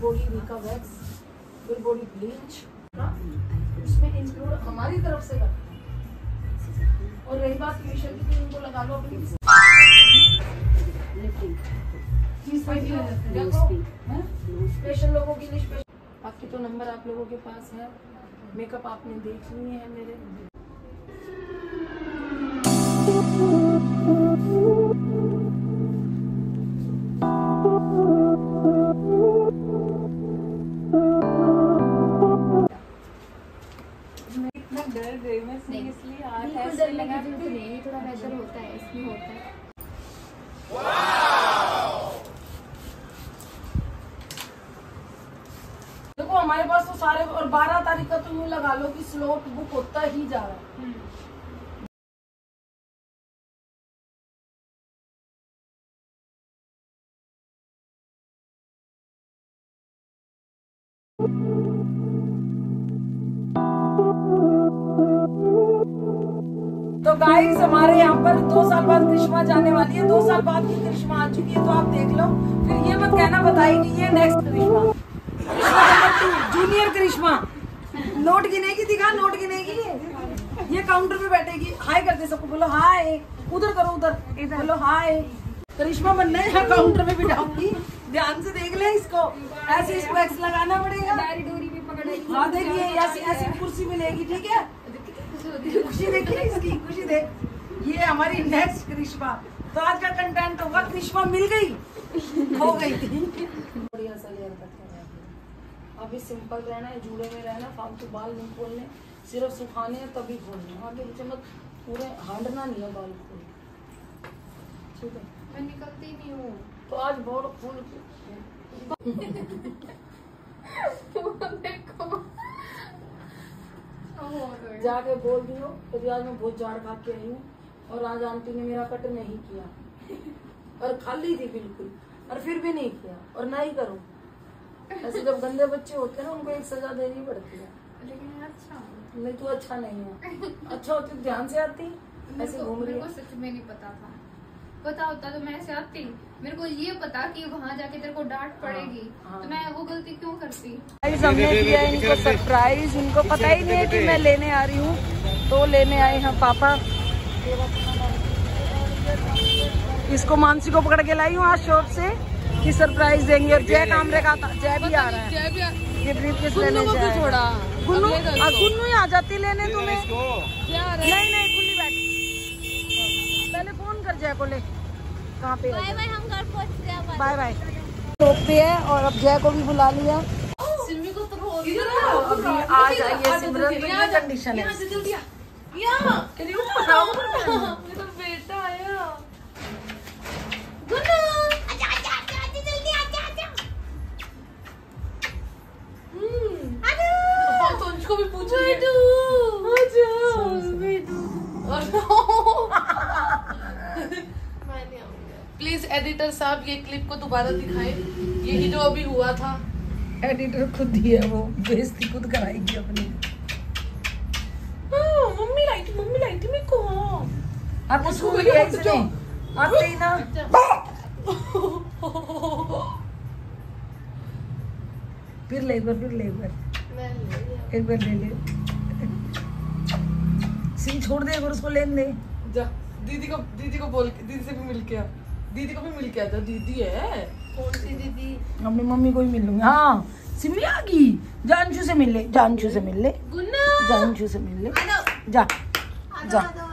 Body रिका wax, full body bleach, इसमें include हमारी तरफ से करते हैं। और रही बात फेशियल की, तो इनको लगा लो अपनी स्पेशल लोगों के लिए स्पेशल। बाकी तो नंबर आप लोगों के पास है, मेकअप आपने देख लिए है मेरे। इतना डर गई मैं सीरियसली। थोड़ा प्रेशर होता है, इसमें होता है। देखो हमारे पास तो सारे, और 12 तारीख का तो यूँ लगा लो कि स्लॉट बुक होता ही जा रहा है। तो गाइस हमारे यहाँ पर 2 साल बाद करिश्मा जाने वाली है। 2 साल बाद की करिश्मा आ चुकी है, तो आप देख लो। फिर ये मत कहना बताई नहीं है next Karishma, junior Karishma. Note गिनेगी, दिखा नोट गिनेगी। ये काउंटर पे बैठेगी, हाय करते सबको, बोलो हाय। उधर करो, उधर बोलो हाय। करिश्मा बनना है, यहाँ काउंटर पे बिठाऊंगी। ध्यान से देख ले इसको, ऐसे इसको एक्स लगाना पड़ेगा। डोरी भी पकड़ेगी। हाँ देखिए, ऐसी ऐसी कुर्सी मिलेगी, ठीक है। खुशी देखिए इसकी, खुशी देख। ये हमारी नेक्स्ट करिश्मा। तो आज का कंटेंट होगा करिश्मा मिल गई, हो गई थी। बढ़िया सा लेयर कट करना है। अभी सिंपल रहना है, जूड़े में रहना, फालतू बाल नहीं खोलने, सिर्फ सुखाने हैं तभी खोलने। आगे पीछे मत पूरे हांडना नहीं है बाल खोल, ठीक है। मैं निकलती नहीं हूँ तो आज बहुत खोल जाके बोल दियो तो आज मैं बहुत झाड़ खा के आई हूँ, और आज आंटी ने मेरा कट नहीं किया, और खाली थी बिल्कुल, और फिर भी नहीं किया, और ना ही करूँ। ऐसे जब गंदे बच्चे होते हैं ना, उनको एक सजा देनी पड़ती है। लेकिन अच्छा नहीं तो अच्छा नहीं है। अच्छा होती तो ध्यान से आती, ऐसे घूम रही है। मेरे को सच में नहीं पता था, पता होता तो मैं ऐसे आती। मेरे को ये पता कि वहाँ जाके तेरे को डांट पड़ेगी, तो मैं वो गलती क्यों करती। हमने दिया इनको सरप्राइज, इनको पता ही नहीं है कि मैं लेने आ रही हूँ, तो लेने आए हैं पापा। इसको मानसी को पकड़ के लाई हूँ आज शॉप से कि सरप्राइज देंगे, और जय कामरे का जय भी आ रहा है। ये ब्रीफकेस लेने जाए थोड़ा। गुन्नू ही आ जाती लेने तुम्हें। नहीं नहीं, खुली बैठ, पहले फोन कर जय को ले। कहाँ पे? बाय बाय, हम घर पहुँचते हैं। Bye bye. शॉप पे है, और अब जय को भी बुला लिया। सिमी को तो आ जाइए सिमरन, तो ये कंडीशन है। बेटा आया। गुन्नू आजा आजा आजा, जल्दी आजा आजा। तो उसको भी पूछ रही है। प्लीज एडिटर साहब ये क्लिप को दोबारा दिखाएं, यही जो अभी हुआ था। एडिटर खुद ही है, वो बेइज्जती खुद कराएगी अपनी। मम्मी लाई थी मेरे को। आप उसको भी आते ही ना। फिर ले एक बार, एक बार ले ले। सिंह छोड़ दे, और उसको लेने दे। जा दीदी को बोल के, दीदी से भी मिल के आ, दीदी को भी मिल के आ जा। दीदी है कौन सी दीदी? अपनी मम्मी को ही मिल लूंगी। हाँ सिमी आ गई, जानशू से मिल ले, जानशू से मिल ले, गुन्नू जानशू से मिल ले। जा जा।